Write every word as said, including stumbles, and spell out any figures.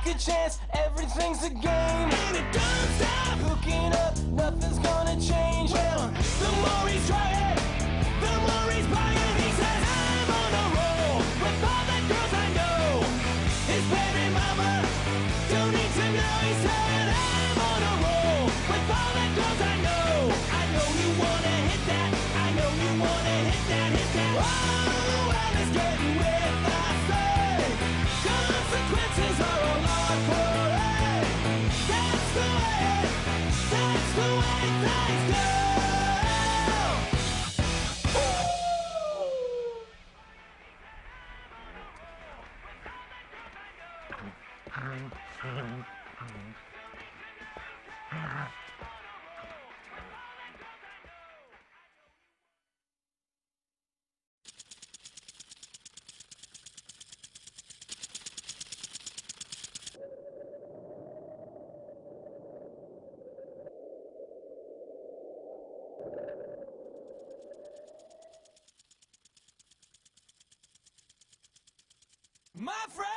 a chance, everything's a game. And it don't stop. Hooking up, nothing's gonna change. Well, the more he's trying, the more he's buying. He says, I'm on a roll with all the girls I know. His baby mama don't need to know. He said, I'm on a roll with all the girls I know. I know you wanna hit that. I know you wanna hit that, hit that. Oh, well, it's getting with I say. Consequences are a lot for it. That's the way, that's the way things go. My friend.